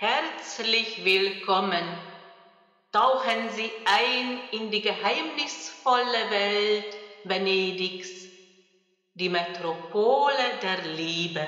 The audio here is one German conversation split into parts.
Herzlich willkommen. Tauchen Sie ein in die geheimnisvolle Welt Venedigs, die Metropole der Liebe.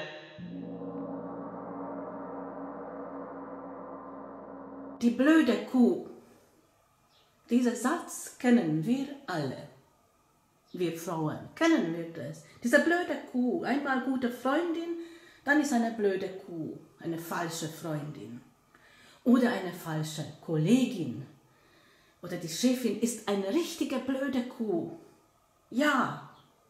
Die blöde Kuh. Dieser Satz kennen wir alle. Wir Frauen kennen wir das. Diese blöde Kuh, einmal gute Freundin, dann ist eine blöde Kuh, eine falsche Freundin. Oder eine falsche Kollegin. Oder die Chefin ist eine richtige blöde Kuh. Ja.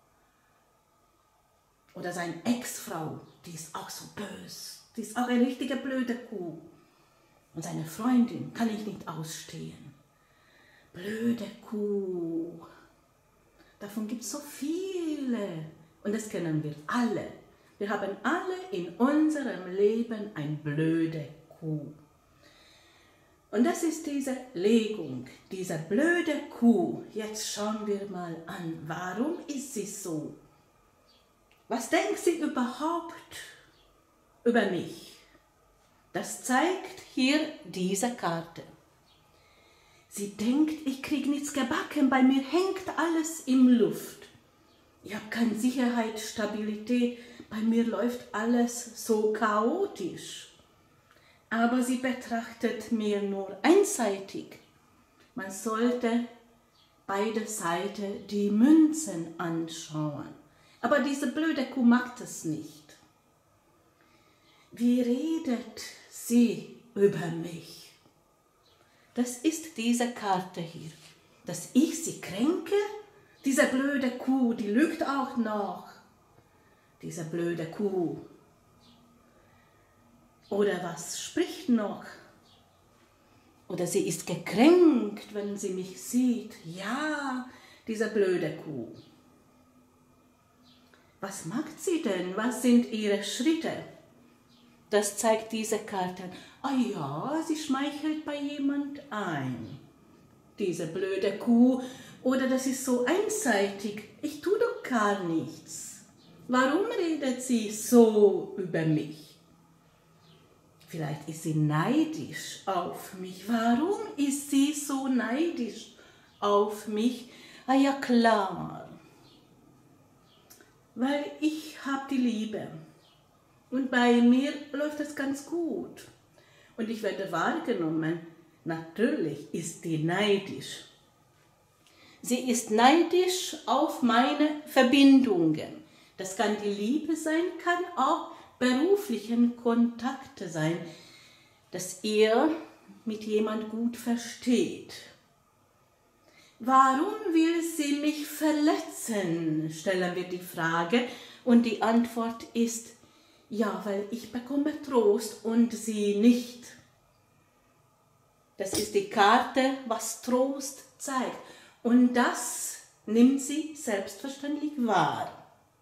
Oder seine Ex-Frau, die ist auch so böse. Die ist auch eine richtige blöde Kuh. Und seine Freundin kann ich nicht ausstehen. Blöde Kuh. Davon gibt es so viele. Und das kennen wir alle. Wir haben alle in unserem Leben eine blöde Kuh. Und das ist diese Legung, diese blöde Kuh. Jetzt schauen wir mal an, warum ist sie so? Was denkt sie überhaupt über mich? Das zeigt hier diese Karte. Sie denkt, ich kriege nichts gebacken, bei mir hängt alles in Luft. Ich habe keine Sicherheit, Stabilität, bei mir läuft alles so chaotisch. Aber sie betrachtet mir nur einseitig. Man sollte beide Seiten die Münzen anschauen. Aber diese blöde Kuh macht es nicht. Wie redet sie über mich? Das ist diese Karte hier. Dass ich sie kränke? Diese blöde Kuh, die lügt auch noch. Diese blöde Kuh. Oder was spricht noch? Oder sie ist gekränkt, wenn sie mich sieht. Ja, diese blöde Kuh. Was macht sie denn? Was sind ihre Schritte? Das zeigt diese Karte. Ah ja, sie schmeichelt bei jemand ein. Diese blöde Kuh. Oder das ist so einseitig. Ich tue doch gar nichts. Warum redet sie so über mich? Vielleicht ist sie neidisch auf mich. Warum ist sie so neidisch auf mich? Ah ja, klar. Weil ich habe die Liebe. Und bei mir läuft das ganz gut. Und ich werde wahrgenommen. Natürlich ist die neidisch. Sie ist neidisch auf meine Verbindungen. Das kann die Liebe sein, kann auch beruflichen Kontakte sein, dass ihr mit jemand gut versteht. Warum will sie mich verletzen, stellen wir die Frage. Und die Antwort ist, ja, weil ich bekomme Trost und sie nicht. Das ist die Karte, was Trost zeigt. Und das nimmt sie selbstverständlich wahr.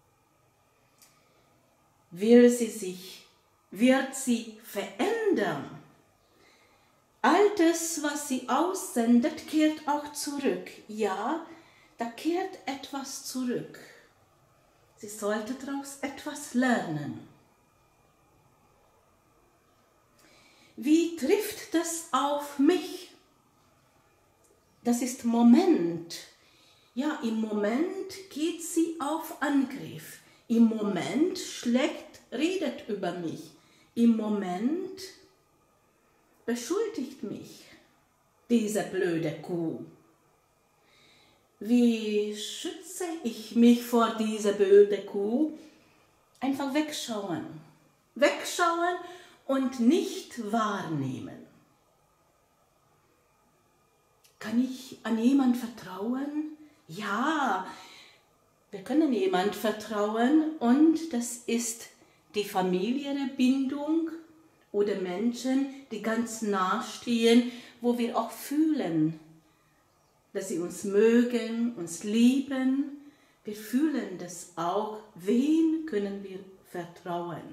Wird sie verändern? Altes, was sie aussendet, kehrt auch zurück. Ja, da kehrt etwas zurück. Sie sollte daraus etwas lernen. Wie trifft das auf mich? Das ist Moment. Ja, im Moment geht sie auf Angriff. Im Moment redet über mich. Im Moment beschuldigt mich diese blöde Kuh. Wie schütze ich mich vor dieser blöden Kuh? Einfach wegschauen. Wegschauen und nicht wahrnehmen. Kann ich an jemanden vertrauen? Ja, wir können jemand vertrauen und das ist die familiäre Bindung oder Menschen, die ganz nah stehen, wo wir auch fühlen, dass sie uns mögen, uns lieben. Wir fühlen das auch. Wen können wir vertrauen?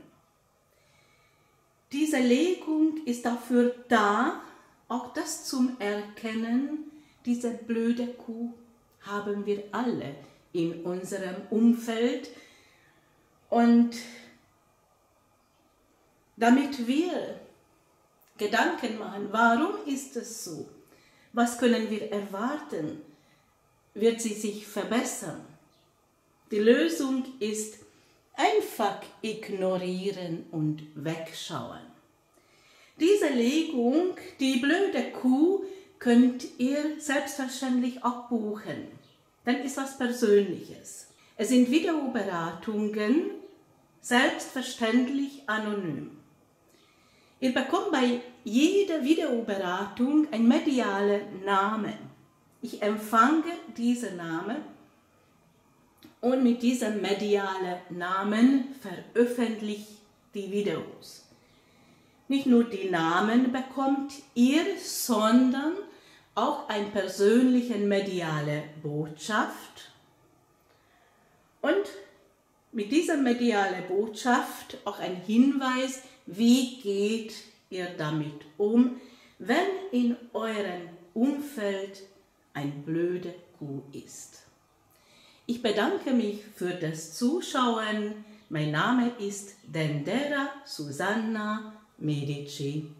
Diese Legung ist dafür da, auch das zum Erkennen, diese blöde Kuh haben wir alle in unserem Umfeld. Und damit wir Gedanken machen, warum ist es so? Was können wir erwarten? Wird sie sich verbessern? Die Lösung ist einfach ignorieren und wegschauen. Diese Legung, die blöde Kuh, könnt ihr selbstverständlich abbuchen. Dann ist was Persönliches. Es sind Videoberatungen, selbstverständlich anonym. Ihr bekommt bei jeder Videoberatung einen medialen Namen. Ich empfange diesen Namen und mit diesem medialen Namen veröffentliche die Videos. Nicht nur die Namen bekommt ihr, sondern auch eine persönliche mediale Botschaft. Und mit dieser medialen Botschaft auch ein Hinweis, wie geht ihr damit um, wenn in eurem Umfeld eine blöde Kuh ist. Ich bedanke mich für das Zuschauen. Mein Name ist Dendera Susanna Medici.